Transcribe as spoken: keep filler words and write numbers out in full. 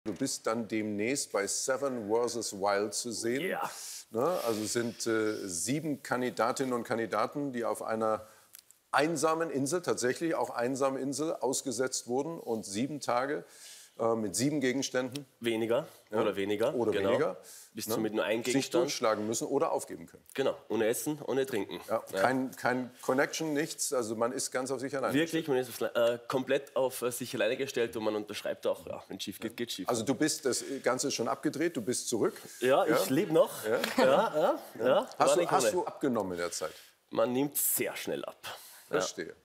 Du bist dann demnächst bei Seven versus Wild zu sehen. Ja. Ne? Also es sind äh, sieben Kandidatinnen und Kandidaten, die auf einer einsamen Insel, tatsächlich auch einsamen Insel, ausgesetzt wurden und sieben Tage äh, mit sieben Gegenständen. Weniger ja. oder weniger. Oder genau. weniger. Bis ne? zu mit nur einem Sich Gegenstand. durchschlagen müssen oder aufgeben können. Genau, ohne Essen, ohne Trinken. Ja, Ja. kein, kein Connection, nichts, also man ist ganz auf sich alleine Wirklich, man ist äh, komplett auf äh, sich alleine gestellt und man unterschreibt auch, ja, wenn es schief geht, geht schief. Also du bist, das Ganze ist schon abgedreht, du bist zurück. Ja, ja? ich lebe noch. Ja? Ja, ja, ja. Hast, du, nicht hast ohne. du abgenommen in der Zeit? Man nimmt sehr schnell ab. Verstehe.